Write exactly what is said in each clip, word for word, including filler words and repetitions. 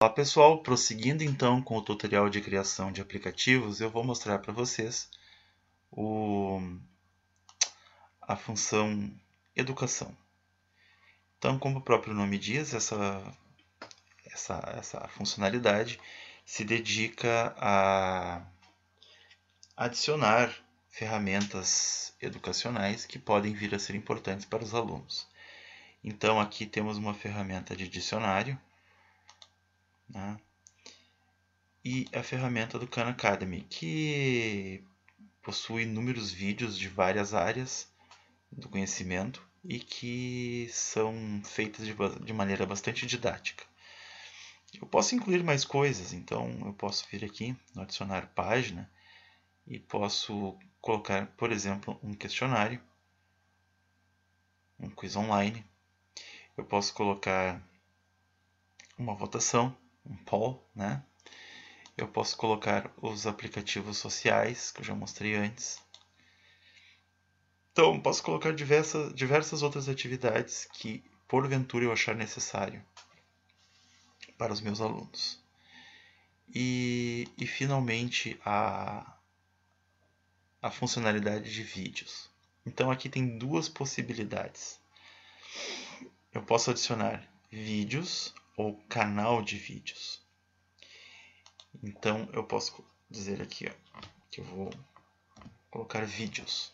Olá pessoal, prosseguindo então com o tutorial de criação de aplicativos, eu vou mostrar para vocês o, a função educação. Então, como o próprio nome diz, essa, essa, essa funcionalidade se dedica a adicionar ferramentas educacionais que podem vir a ser importantes para os alunos. Então aqui temos uma ferramenta de dicionário, né? E a ferramenta do Khan Academy, que possui inúmeros vídeos de várias áreas do conhecimento e que são feitas de, de maneira bastante didática. Eu posso incluir mais coisas, então eu posso vir aqui no adicionar página e posso colocar, por exemplo, um questionário, um quiz online. Eu posso colocar uma votação, um poll, né? Eu posso colocar os aplicativos sociais, que eu já mostrei antes. Então, posso colocar diversas, diversas outras atividades que, porventura, eu achar necessário para os meus alunos. E, e finalmente, a, a funcionalidade de vídeos. Então, aqui tem duas possibilidades. Eu posso adicionar vídeos ou canal de vídeos. Então, eu posso dizer aqui ó, que eu vou colocar vídeos.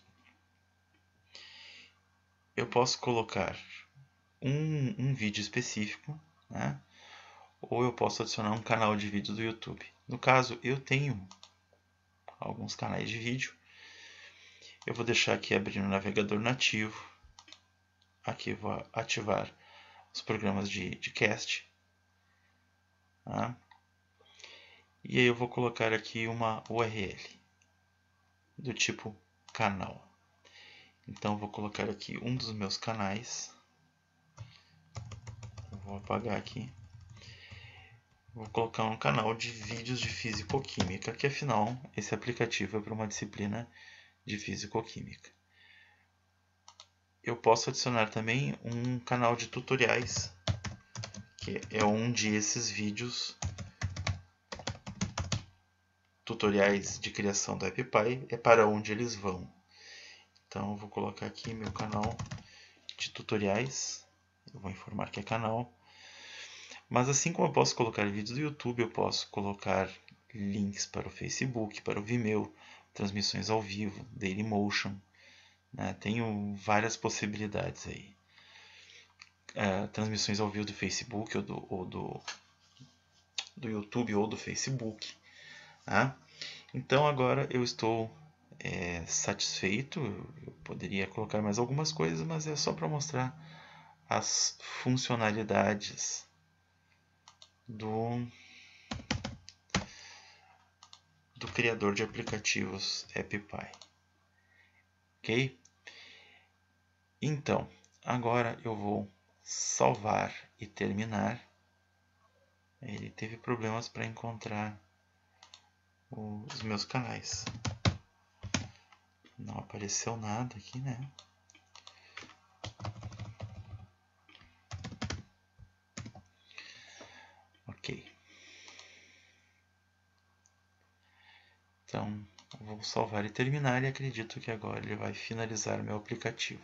Eu posso colocar um, um vídeo específico, né? Ou eu posso adicionar um canal de vídeo do YouTube. No caso, eu tenho alguns canais de vídeo. Eu vou deixar aqui abrir no navegador nativo. Aqui vou ativar os programas de, de cast. Tá? E aí eu vou colocar aqui uma U R L do tipo canal. Então eu vou colocar aqui um dos meus canais. Eu vou apagar aqui. Vou colocar um canal de vídeos de Físico-Química, que afinal esse aplicativo é para uma disciplina de Físico-Química. Eu posso adicionar também um canal de tutoriais, que é onde esses vídeos, tutoriais de criação do AppPy, é para onde eles vão. Então eu vou colocar aqui meu canal de tutoriais, eu vou informar que é canal. Mas assim como eu posso colocar vídeos do YouTube, eu posso colocar links para o Facebook, para o Vimeo, transmissões ao vivo, Dailymotion, né? Tenho várias possibilidades aí. É, transmissões ao vivo do Facebook ou do, ou do, do YouTube ou do Facebook. Tá? Então agora eu estou é, satisfeito. Eu poderia colocar mais algumas coisas, mas é só para mostrar as funcionalidades do, do criador de aplicativos AppPy. Ok? Então, agora eu vou salvar e terminar. Ele teve problemas para encontrar os meus canais. Não apareceu nada aqui, né? Ok. Então, vou salvar e terminar e acredito que agora ele vai finalizar meu aplicativo.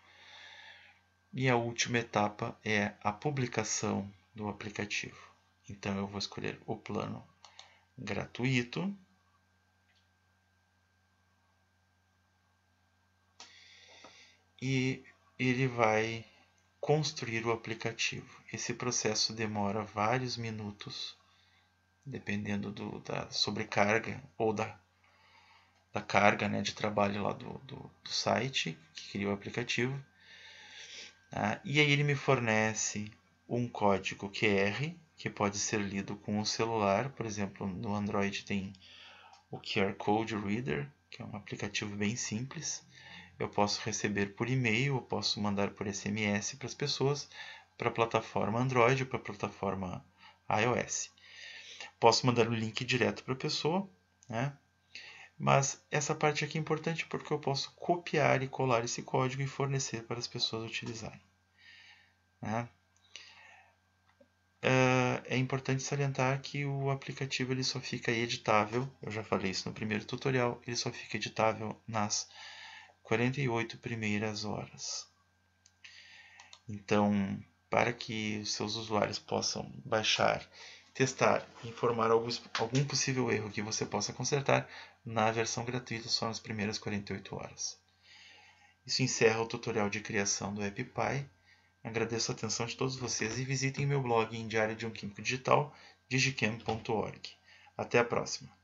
E a última etapa é a publicação do aplicativo. Então eu vou escolher o plano gratuito. E ele vai construir o aplicativo. Esse processo demora vários minutos, dependendo do, da sobrecarga ou da, da carga, né, de trabalho lá do, do, do site que cria o aplicativo. Tá? E aí ele me fornece um código Q R que pode ser lido com o celular. Por exemplo, no Android tem o Q R Code Reader, que é um aplicativo bem simples. Eu posso receber por e-mail, eu posso mandar por S M S para as pessoas, para a plataforma Android ou para a plataforma iOS. Posso mandar o link direto para a pessoa, né? Mas essa parte aqui é importante porque eu posso copiar e colar esse código e fornecer para as pessoas utilizarem. Né? é importante salientar que o aplicativo ele só fica editável, eu já falei isso no primeiro tutorial, ele só fica editável nas quarenta e oito primeiras horas. Então, para que os seus usuários possam baixar, testar e informar algum possível erro que você possa consertar, na versão gratuita só nas primeiras quarenta e oito horas. Isso encerra o tutorial de criação do AppPy. Agradeço a atenção de todos vocês e visitem meu blog em Diário de um Químico Digital, digichem ponto org. Até a próxima!